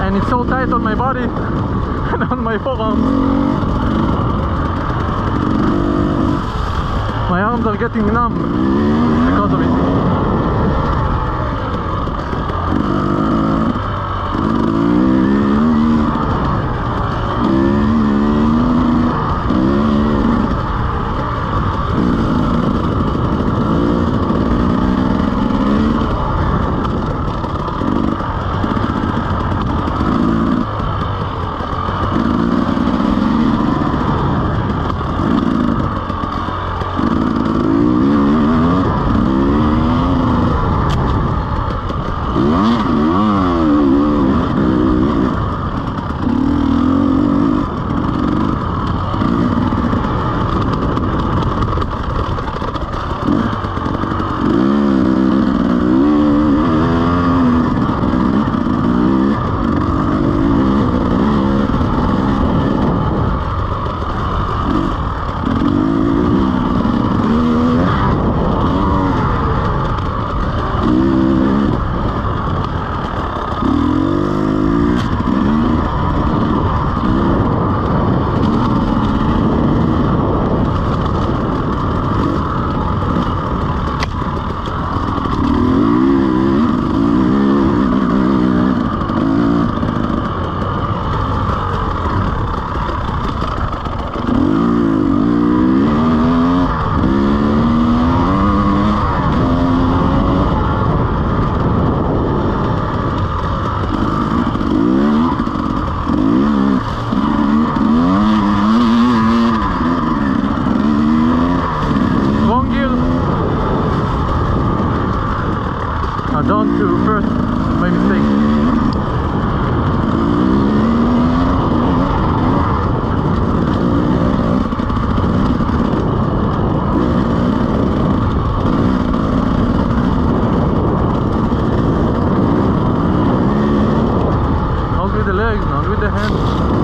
and it's so tight on my body and on my forearms. My arms are getting numb because of it. Don't do first by mistake. Not with the legs, not with the hands.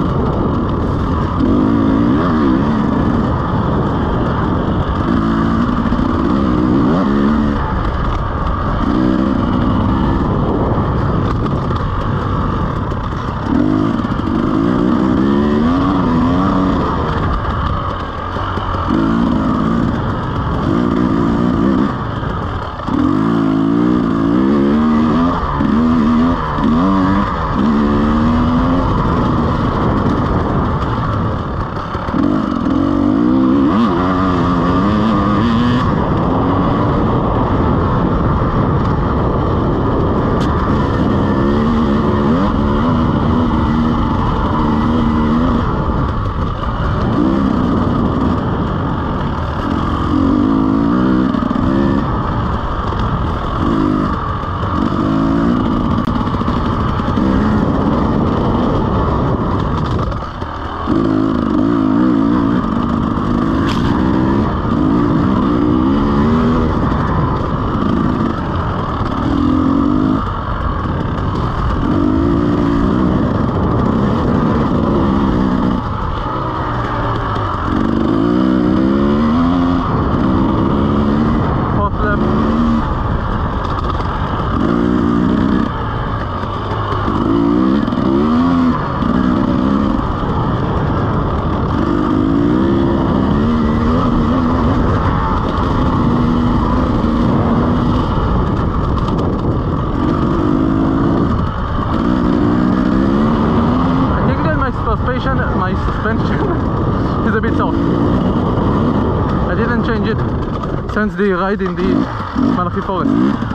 My suspension is a bit soft. I didn't change it since the ride in the Malachi Forest.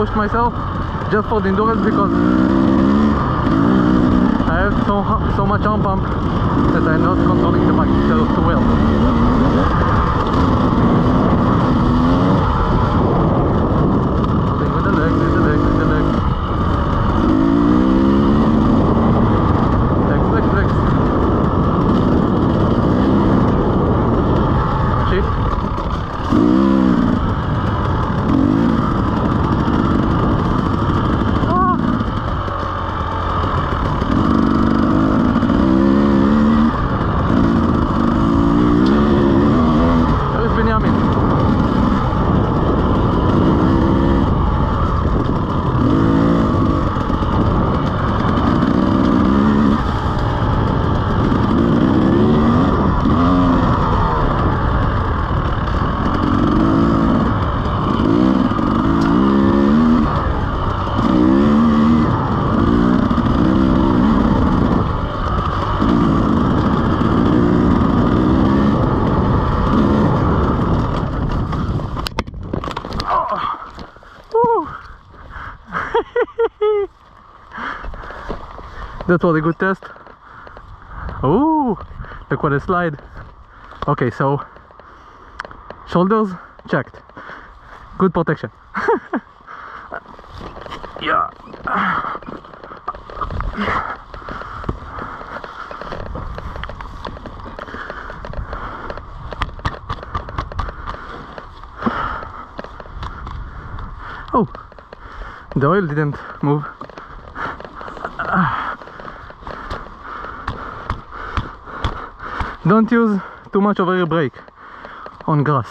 pushed myself just for the endurance because I have so much arm pump that I'm not controlling the bike too well. Holding with the legs, with the legs, with the legs. Legs, legs, legs. Shift. That was a good test. Oh, look what a slide. Okay, so shoulders checked, good protection. Yeah. Oh, the oil didn't move. Don't use too much of a rear brake on grass.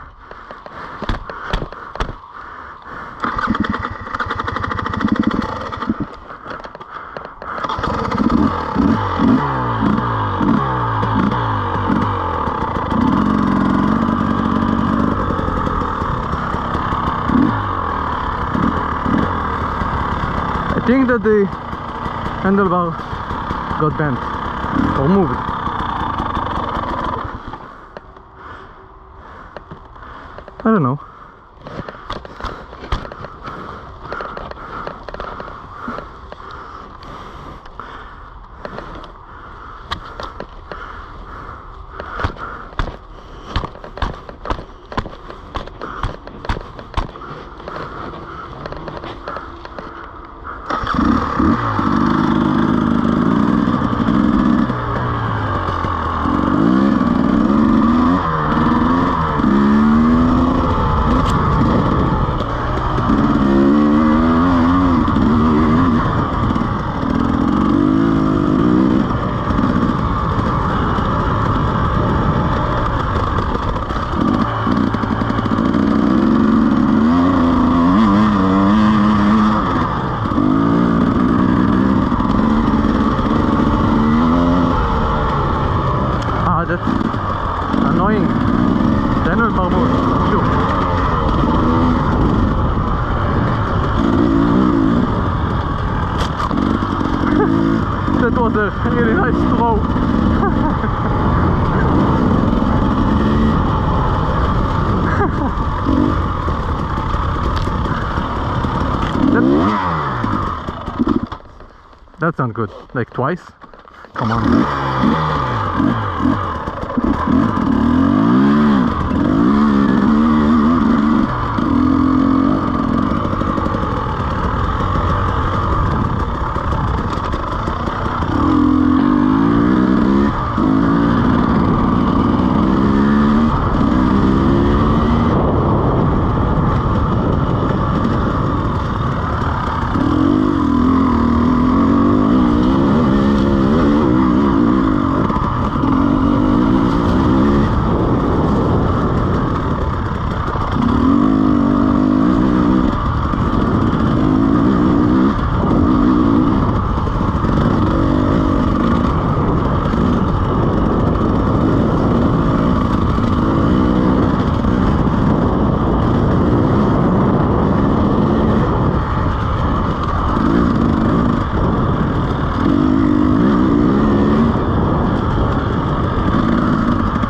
I think that the handlebar got bent or moved. I don't know. That's annoying. Daniel Barbour, sure. That was a really nice throw. That's not good. Like twice? Come on.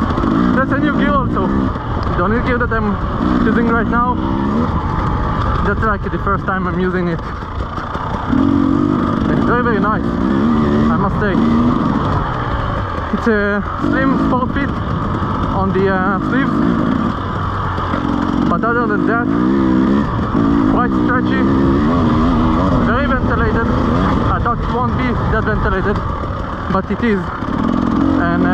The new gear also, the only gear that I'm using right now, that's like the first time I'm using it. It's very, very nice, I must say. It's a slim sport fit on the sleeves, but other than that, quite stretchy, very ventilated. I thought it won't be that ventilated, but it is. And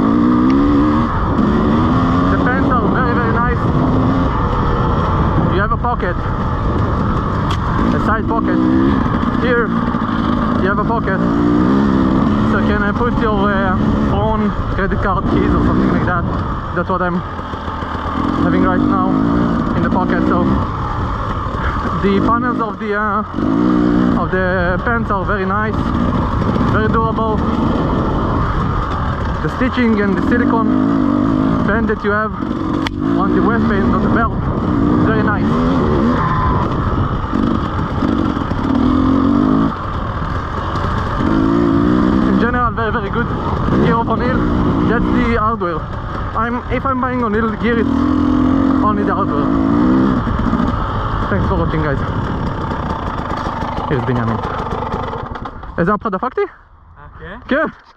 the pants are very, very nice. You have a pocket, a side pocket. Here you have a pocket, so you can put your phone, credit card, keys or something like that. That's what I'm having right now in the pocket. So the panels of the pants are very nice, very durable. The stitching and the silicone band that you have on the waistband, on the belt, is very nice. In general, very, very good gear of O'Neill. That's the hardware. If I'm buying O'Neill gear, it's only the hardware. Thanks for watching, guys. Here's Binyamin. איזה הפחד דפקתי? כן? כן.